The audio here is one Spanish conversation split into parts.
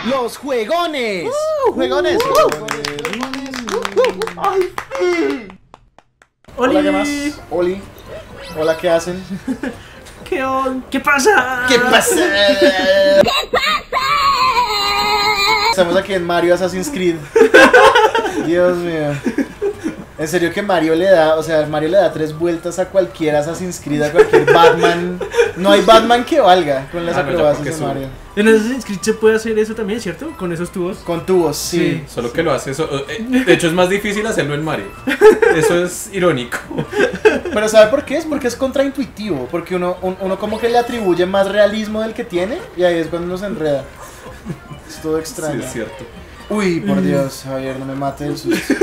Los juegones. Juegones. Ay, Hola, ¿qué más? Oli. Hola, ¿qué hacen? ¿Qué pasa? ¿Qué pasa? Estamos aquí en Mario Assassin's Creed. Dios mío. En serio que Mario le da, o sea, Mario le da 3 vueltas a cualquier Assassin's Creed, a cualquier Batman. No hay Batman que valga con las acrobacias de Mario. En Assassin's Creed se puede hacer eso también, ¿cierto? Con esos tubos. Con tubos, sí. Solo que lo hace eso. De hecho, es más difícil hacerlo en Mario. Eso es irónico. Pero ¿sabe por qué? Es porque es contraintuitivo. Porque uno como que le atribuye más realismo del que tiene. Y ahí es cuando uno se enreda. Es todo extraño. Sí, es cierto. Uy, por Dios, Javier, no me mate del susto.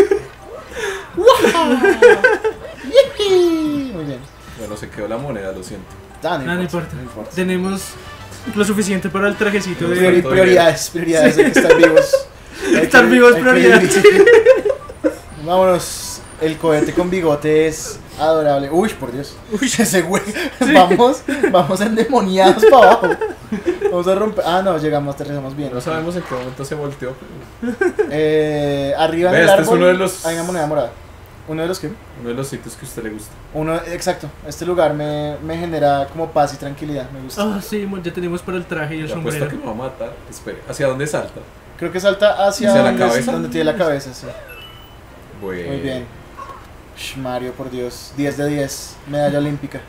Muy bien. Bueno, se quedó la moneda, lo siento. No importa. No importa. Tenemos lo suficiente para el trajecito de... Prioridades, hay que estar vivos. Estar vivos, prioridades. Vámonos. El cohete con bigote es adorable. Uy, por Dios. Uy. Ese güey. Vamos endemoniados para abajo. Vamos a romper. Ah, no, llegamos, aterrizamos bien. No sabemos en qué momento se volteó. Arriba en Ve, el este árbol es uno de los... hay una moneda morada. ¿Uno de los qué? Uno de los sitios que a usted le gusta. Exacto. Este lugar me genera como paz y tranquilidad. Me gusta. Ah, sí, ya tenemos para el traje y el Le apuesto sombrero. que me va a matar. Espere, ¿hacia dónde salta? Creo que salta hacia ¿Hacia la donde, cabeza? donde tiene la cabeza, sí. Bueno. Muy bien. Mario, por Dios. 10 de 10. Medalla olímpica.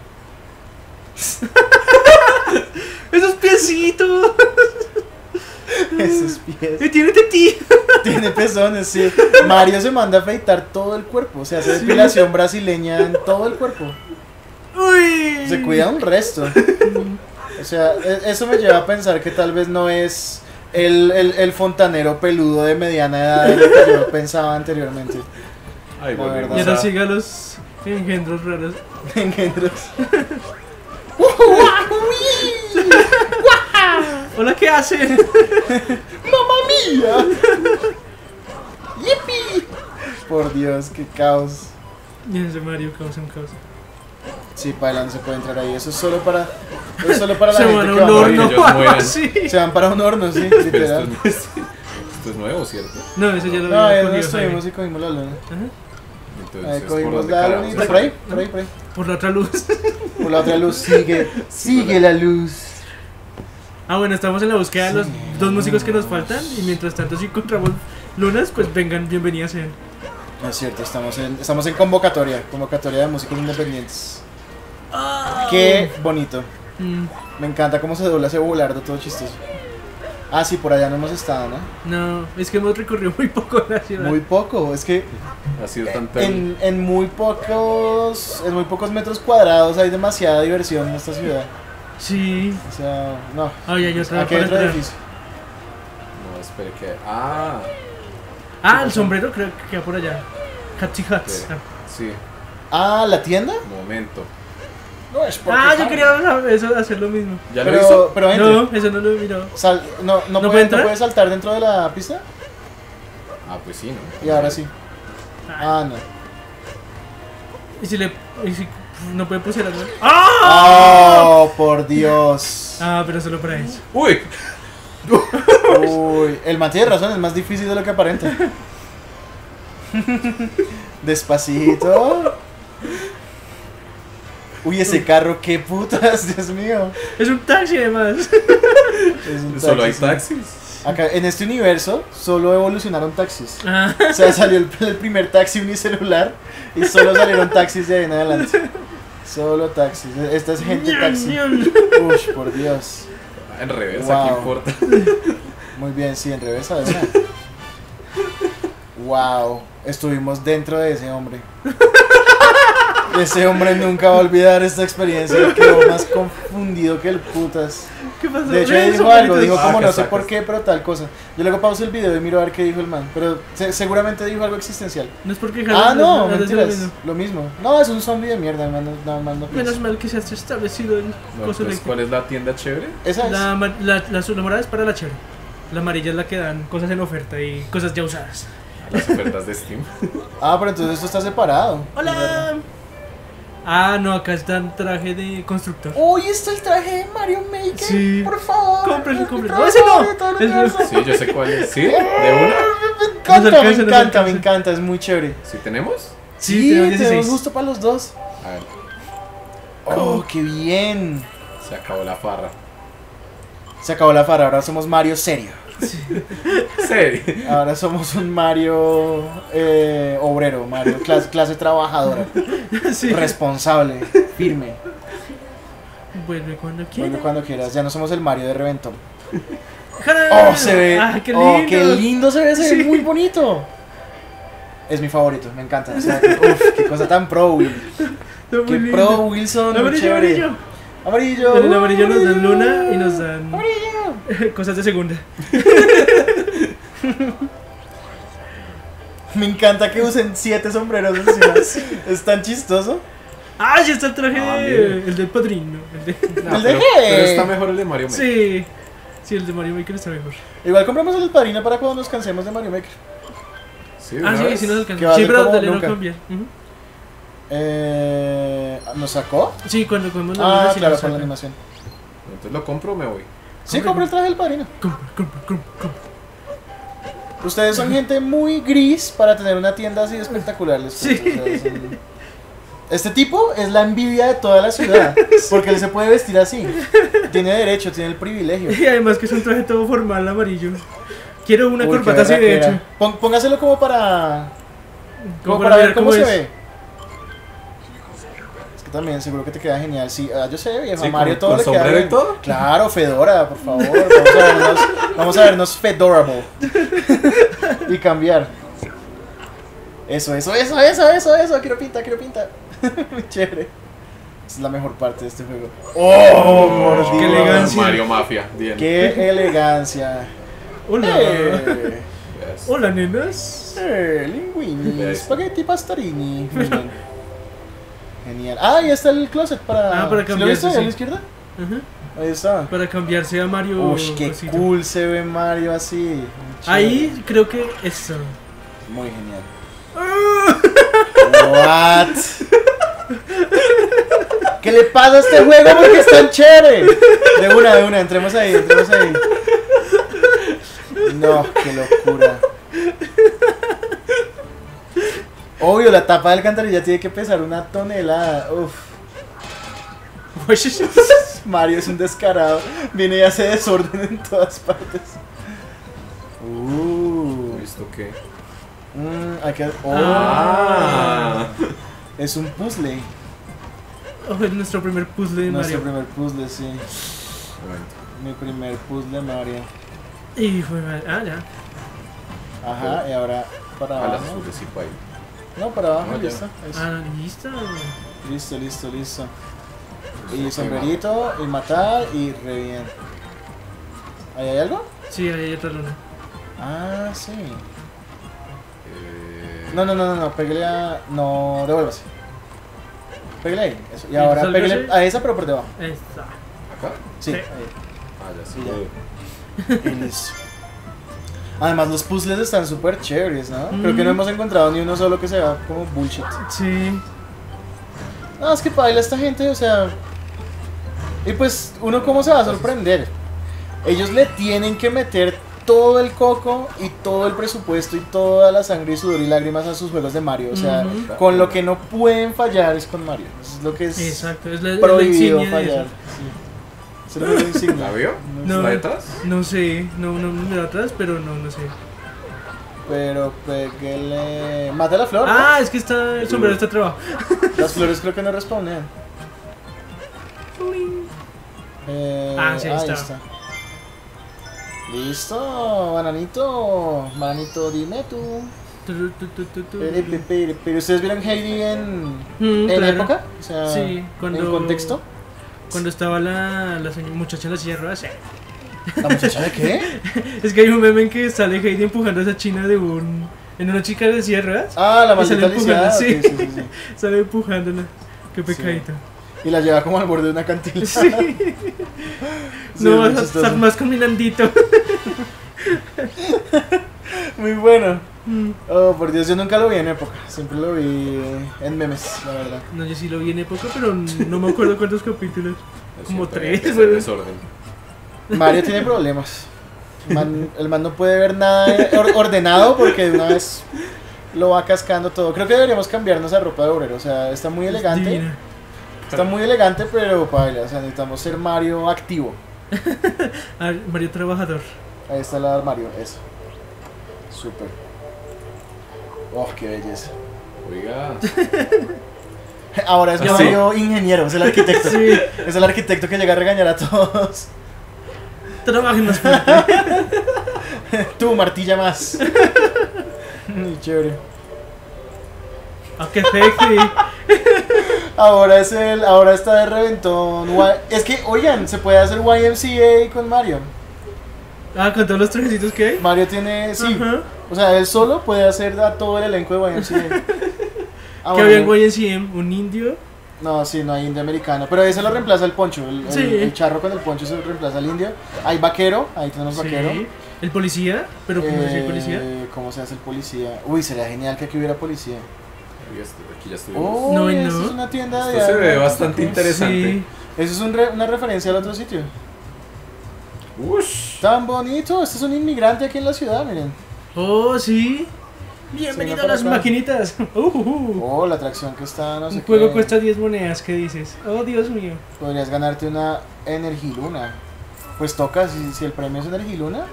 ¡Esos piecitos! Esos pies. ¡Y tiene tetilla! Tiene pezones, sí. Mario se manda a afeitar todo el cuerpo. O sea, hace depilación brasileña en todo el cuerpo. ¡Uy! Se cuida un resto. O sea, eso me lleva a pensar que tal vez no es el fontanero peludo de mediana edad de lo que yo pensaba anteriormente. Ay, La volvimos verdad. Y ahora a... siga los engendros raros. Engendros. Hola, ¿qué hacen? ¡Mamma mía! ¡Yipi! Por Dios, qué caos. Y ese Mario causa un caos. Sí, para no se puede entrar ahí. Eso es solo para la Se gente van a que un va a morir. horno ellos o algo mueran. así. Se van para un horno, sí, Pero esto literal. esto es nuevo, ¿cierto? No, eso ya lo No, había ahí no cogido estuvimos Jaime. y cogimos la luna. Ajá. Entonces, Ahí ¿por cogimos dónde la carajos lunita. se Por ahí, fue? por ahí, por ahí. Por la otra luz. Por la otra luz, sigue la luz. Ah, bueno, estamos en la búsqueda de los Sí. 2 músicos que nos faltan. Y mientras tanto, si encontramos lunas, pues vengan, bienvenidas sean. No es cierto, estamos en convocatoria de músicos independientes. Qué bonito. Mm, Me encanta cómo se dobla ese volardo todo chistoso. Ah, sí, por allá no hemos estado, ¿no? no, es que hemos recorrido muy poco la ciudad. Muy poco, es que Ha sido tan en muy pocos metros cuadrados hay demasiada diversión en esta ciudad. Sí. O sea, no. Ah, ya, yo estaba Aquí hay para otro entrar. edificio. No, espere que... Ah, Ah, el sombrero creo que queda por allá. Hatsy Hats. espere. Sí, Ah, ¿la tienda? momento. No es porque Ah, yo quería eso, hacer lo mismo. ¿Ya lo hizo? pero gente, No, eso no lo he mirado. no puede puede, entrar? ¿no puede saltar dentro de la pista? Ah, pues sí, ¿no? Y ahora sí. Ah, no. ¿Y si no puede poseer algo? ¡Ah! Oh, por Dios. Ah, pero solo para eso. ¡Uy! Uy, el man tiene razón, es más difícil de lo que aparenta. Despacito. Uy, ese carro, qué putas, Dios mío. Es un taxi además. Es un Solo hay taxi, sí. taxis. Acá, en este universo, solo evolucionaron taxis. Ah, O sea, salió el primer taxi unicelular y solo salieron taxis de ahí en adelante. Solo taxis. Esta es gente taxi. Uy, por Dios. En reversa, ¿qué Wow. importa? Muy bien, sí, en reversa de una. Wow, estuvimos dentro de ese hombre. Ese hombre nunca va a olvidar esta experiencia. Quedó más confundido que el putas. ¿qué pasó? De hecho, Ve, dijo sombreritos. algo, dijo como Sacas, no sé sacas. por qué, pero tal cosa. Yo luego pauso el video y miro a ver qué dijo el man. Pero seguramente dijo algo existencial. No es porque Ah, no, Harry mentiras. Lo mismo. No, es un zombie de mierda, hermano. Nada más no Menos pienso. mal que se ha establecido el No, coso entonces, eléctrico. ¿cuál es la tienda chévere? Esa es. La morada es para la chévere. La amarilla es la que dan cosas en oferta y cosas ya usadas. Las ofertas de Steam. Ah, pero entonces esto está separado. ¡Hola! Ah, no, acá está el traje de constructor. Uy, está el traje de Mario Maker. Sí. Por favor. Cómprelo, cómprelo. No, ¡Ese no! el El- Sí, yo sé cuál es. ¿Sí? ¿De una? Me encanta, Nos alcanza, nos alcanza. me encanta, es muy chévere. ¿Sí tenemos? Sí, tenemos 16. tenemos gusto para los dos. A ver, Oh, qué bien. se acabó la farra. Se acabó la farra, ahora somos Mario serio. ¿Serio? Ahora somos un Mario obrero, Mario clase trabajadora, Sí. responsable, firme. Vuelve cuando quiera. Vuelve cuando quieras, ya no somos el Mario de reventón. ¡Jala! Oh, se ve. ¡Ah, qué oh, lindo! qué lindo se ve Sí. muy bonito. Es mi favorito, me encanta. O sea, uf, qué cosa tan pro, Will. Está muy Qué lindo. pro, Wilson. muy Amarillo, chévere. amarillo. Amarillo. En el amarillo nos dan luna y nos dan Amarillo. cosas de segunda. Me encanta que usen 7 sombreros encima. Es tan chistoso. ¡Ah, ya está el traje! Ah, bien. El del padrino. El de... No, ¿El de qué? pero está mejor el de Mario Maker. Sí. Sí, el de Mario Maker está mejor. Igual compramos el padrino para cuando nos cansemos de Mario Maker. Sí, de Ah, una sí, vez. sí nos Que alcanza. va a Sí, ser pero como dale no nunca. cambiar. Ujú. ¿Nos sacó? Sí, cuando comemos la Ah, luna, sí claro, nos por la sacan. animación. Entonces lo compro o me voy. Sí, compré el traje del padrino. Compra, compra, compra, compra. Ustedes son gente muy gris para tener una tienda así espectacular. Les cuento, Sí. o sea, este tipo es la envidia de toda la ciudad. Porque él se puede vestir así. Tiene derecho, tiene el privilegio. Y además que es un traje todo formal amarillo. Quiero una Uy, corbata qué así de berraquera. hecho. Póngaselo como para Como para ver mirar cómo se es. ve. Es que también seguro que te queda genial. Sí, yo sé, viejo. Sí, A Mario con- todo con le queda sombrero y bien. todo. Claro, Fedora, por favor. Vamos a vernos Fedorable. Y cambiar. Eso. Quiero pinta. Muy chévere. Esa es la mejor parte de este juego. ¡Oh, por Qué Dios! elegancia. Mario Mafia. Bien. ¡Qué elegancia! Hola. Yes. Hola, nenas. Linguini, Yes. spaghetti pastorini. Muy bien. Genial. Ah, ahí está el closet para. Ah, para ¿Sí lo viste cambiarse, ahí a sí. la izquierda? Ajá. Ahí está. Para cambiarse a Mario. Uy, qué cosito. cool se ve Mario así. Muy chévere. Ahí creo que eso. Muy genial. What? ¿Qué le pasa a este juego porque es tan chévere? De una, entremos ahí. No, qué locura. Obvio, la tapa del alcantarilla tiene que pesar 1 tonelada. Uf. Mario es un descarado. Viene y hace desorden en todas partes. ¿Esto qué? Hay que... Ah. Es un puzzle. Oh, es nuestro primer puzzle de Nuestro Mario. primer puzzle, sí. Momento. Mi primer puzzle Mario. Y fue mal. Ah, ya. Ajá, y ahora para A las abajo. azules sí, pa' ahí. No, para abajo, No, ya ya. está. Eso. Ah, listo. Listo. Y sombrerito, y matar, y re bien. ¿Ahí hay algo? Sí, ahí hay otra luna. Ah, sí. No, pégale a... No, devuélvase. Pégale ahí, eso. Y ¿Y ahora sálvese? pégale a esa, pero por debajo. Ahí está. ¿Acá? Sí, Sí. ahí. Ah, ya sí. Y ya. Y listo. Además los puzzles están súper chéveres, ¿no? Creo que no Mm. hemos encontrado ni uno solo que sea como bullshit. Sí. No, es que baila esta gente, o sea... Y pues, uno cómo se va a sorprender. Ellos le tienen que meter todo el coco y todo el presupuesto y toda la sangre y sudor y lágrimas a sus juegos de Mario. O sea, Ujú. con lo que no pueden fallar es con Mario. Es lo que es Exacto. Es la prohibido insignia de fallar. eso. Sí. Es la insignia. ¿La vio? No. ¿Está detrás? No sé. No me da atrás, pero no sé. Pero pégale... Mata la flor, ¿no? Ah, es que está el sombrero está trabajo. Las flores creo que no respawnean. Ah, sí, ahí está. Listo, bananito, dime tú. Pero ustedes vieron Heidi en Claro. época, o sea, Sí, cuando- en contexto. Cuando estaba la muchacha en la silla de ruedas. ¿La muchacha de qué? Es que hay un meme en que sale Heidi empujando a esa china en una chica de silla de ruedas. Ah, la Y sale maldita lisiada. empujando, Sí, sí. sí. Sale empujándola. Qué pecadito. Y la lleva como al borde de una cantina. Sí. Sí, No muy vas a chistoso. estar más con mi Nandito. Muy bueno. Oh, por Dios, yo nunca lo vi en época. Siempre lo vi en memes, la verdad. No, yo sí lo vi en época, pero no me acuerdo cuántos capítulos. Como Siempre 3, empieza el güey. desorden. Mario tiene problemas. El man no puede ver nada ordenado porque de una vez lo va cascando todo. Creo que deberíamos cambiarnos a ropa de obrero. O sea, está muy elegante. Divina. Está muy elegante, pero paila. O sea, necesitamos ser Mario activo. Ah, Mario Trabajador. Ahí está la de Mario, eso. Súper. Oh, qué belleza. Oiga. Ahora es ¿Ya Mario ingeniero, es el arquitecto. Sí. Es el arquitecto que llega a regañar a todos. Trabajen más fuerte. Tú, martilla más. Muy chévere. Ah, qué sexy. Ahora está de reventón. Es que, oigan, se puede hacer YMCA con Mario. Ah, con todos los trajecitos que hay. Mario tiene, sí. Ajá. O sea, él solo puede hacer a todo el elenco de YMCA. Ah, Que había en bueno. YMCM un indio. No, sí, no hay indio americano. Pero ese lo reemplaza el poncho. Sí. El charro con el poncho se reemplaza al indio. Hay vaquero, ahí tenemos vaquero. Sí. El policía, pero ¿cómo se dice el policía? ¿Cómo se hace el policía? Uy, sería genial que aquí hubiera policía. Aquí ya estuvimos. Oh, No, esa no. es una tienda de Esto se ve armas. bastante interesante. Sí. Eso es una referencia al otro sitio. Ush. Tan bonito, este es un inmigrante aquí en la ciudad, miren. Oh, sí. Bienvenido Sí, a no, las por acá. maquinitas. Oh, la atracción que está, no sé Un juego qué. cuesta 10 monedas, ¿qué dices? Oh, Dios mío. Podrías ganarte una Energiluna. Pues toca, si el premio es Energiluna.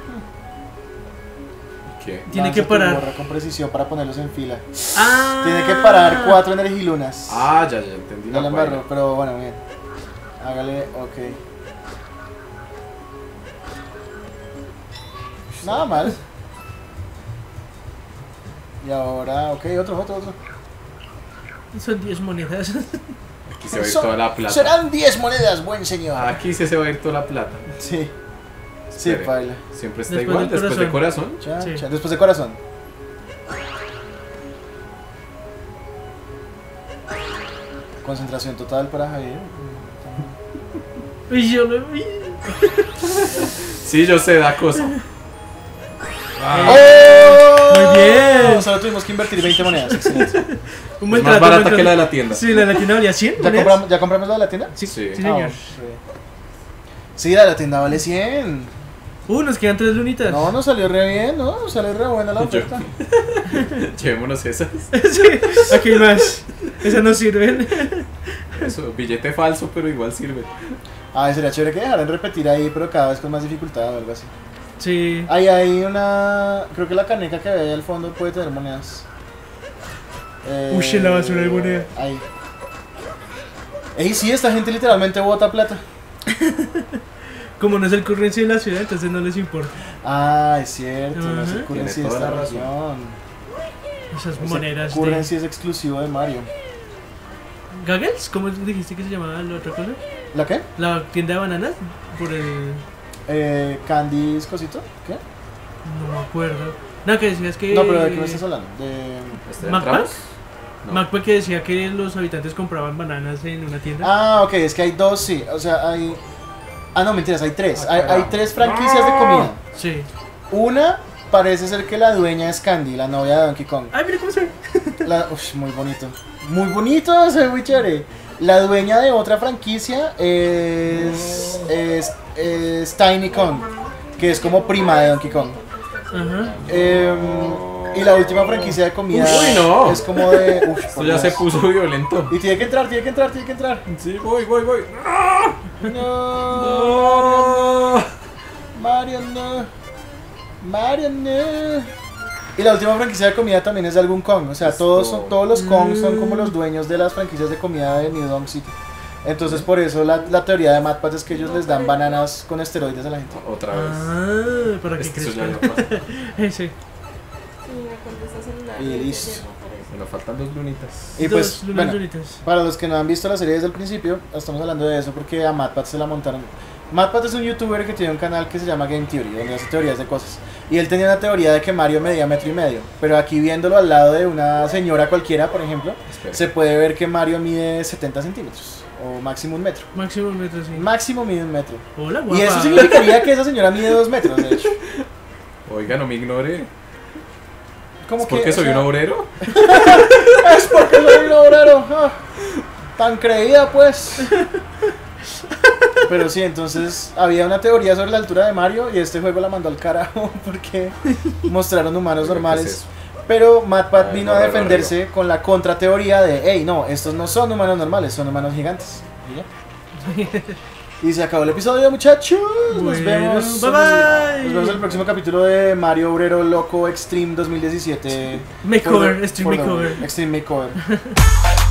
¿Qué? Tiene lance que tu parar. gorra con precisión para ponerlos en fila. Ah. Tiene que parar 4 Energilunas. Ah, ya entendí Ya la la embarró, vaina. pero bueno, bien. Hágale, ok. Nada mal. Y ahora, ok, otro. Son 10 monedas. Aquí se va a ir toda la plata. Serán 10 monedas, buen señor. Aquí sí se va a ir toda la plata. Sí. Sí, Espere. paila. Siempre está Después igual, del después de corazón. Cha, Sí. cha. Después de corazón. Concentración total para Javier. Uy, yo lo vi. Sí, yo sé, da cosa. Ah, ¡Oh! Muy bien. Solo tuvimos que invertir 20 monedas. Excelente. Un es más trato, barata buen que la de trato. la tienda. Sí, la de la tienda valía 100 monedas. ¿Ya compramos la de la tienda? Sí, Sí. sí, señor. Sí, la de la tienda vale 100. Nos quedan 3 lunitas. No, nos salió re bien, ¿no? Salió re buena la oferta. Llevémonos esas. Sí, aquí hay más. Esas no sirven. Eso, billete falso, pero igual sirve. Ay, sería chévere que dejaran repetir ahí, pero cada vez con más dificultad o algo así. Sí. Ahí hay una... Creo que la caneca que ve ahí al fondo puede tener monedas. Uy, en la basura hay moneda. Ahí. Ey, sí, esta gente literalmente bota plata. Como no es el currency de la ciudad, entonces no les importa. Ah, es cierto, no es el Ajá. currency de Tiene toda esta la razón. región. Esas Ese monedas currency de... es exclusivo de Mario. ¿Gaggles? ¿Cómo dijiste que se llamaba la otra cosa? ¿La qué? La tienda de bananas. Por el... Candies cosito. ¿Qué? No me acuerdo. No, que decías que... No, pero ¿de qué me estás hablando? De... ¿Este ¿Macpac? entramos? No. Macpac que decía que los habitantes compraban bananas en una tienda. Ah, ok, es que hay dos, sí. O sea, hay... Ah, no, mentiras, hay tres. Ah, Hay caramba. 3 franquicias de comida. Sí. Una parece ser que la dueña es Candy, la novia de Donkey Kong. Ay, mira cómo se ve. Uf, muy bonito. Muy bonito, se ve muy chévere. La dueña de otra franquicia es Tiny Kong, que es como prima de Donkey Kong. Ajá. Y la última franquicia de comida Uy, no. es como de... Uf, Esto por ya se Dios. puso violento. Y tiene que entrar. Sí, voy. No, Mario, no. Mario, no. Y la última franquicia de comida también es de algún Kong. O sea, todos los Kong son como los dueños de las franquicias de comida de New Donk City. Entonces, por eso la teoría de MatPat es que ellos les dan bananas con esteroides a la gente. Otra vez. Ah, para que Eso ya crezcan. no pasa. Ese. Sí, me contesta celular. Y listo. ya no aparece. Bueno, faltan 2 lunitas. Y pues, Dos bueno, lunitas. para los que no han visto la serie desde el principio, estamos hablando de eso porque a MatPat se la montaron. MatPat es un youtuber que tiene un canal que se llama Game Theory, donde hace teorías de cosas. Y él tenía una teoría de que Mario medía 1,5 metros. Pero aquí viéndolo al lado de una señora cualquiera, por ejemplo, Espera. se puede ver que Mario mide 70 centímetros. O máximo 1 metro. Máximo un metro, sí. Máximo mide 1 metro. Hola, guapa. Y eso significaría que esa señora mide 2 metros, de hecho. Oiga, no me ignore. como ¿Es porque que, o soy sea, un obrero? Es porque soy un obrero. Tan creída, pues. Pero sí, entonces había una teoría sobre la altura de Mario y este juego la mandó al carajo porque mostraron humanos normales. ¿Qué es eso? Pero MatPat vino a arriba, defenderse con la contrateoría de, hey, no, estos no son humanos normales, son humanos gigantes. Y ya. Y se acabó el episodio, muchachos. Nos Bueno, vemos. bye bye. Nos vemos en el próximo capítulo de Mario Obrero Loco Extreme 2017. Makeover, For the- Extreme for the- Makeover. Extreme Makeover.